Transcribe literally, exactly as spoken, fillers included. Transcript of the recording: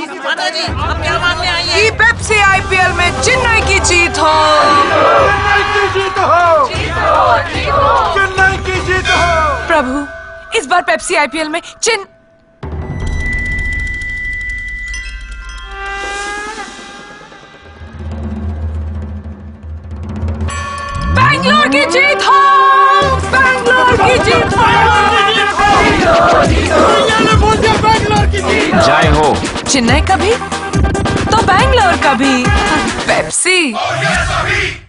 माता जी, अब क्या मांगने आई है? कि पेप्सी आईपीएल में चेन्नई की जीत हो। चेन्नई की जीत हो। चेन्नई की जीत हो। प्रभु, इस बार पेप्सी आईपीएल में चिन बैंगलोर की जीत हो। बैंगलोर की जीत हो। बोल दिया बैंगलोर की जीत जय हो। चेन्नई का भी तो बैंगलोर का भी। पेप्सी। हो।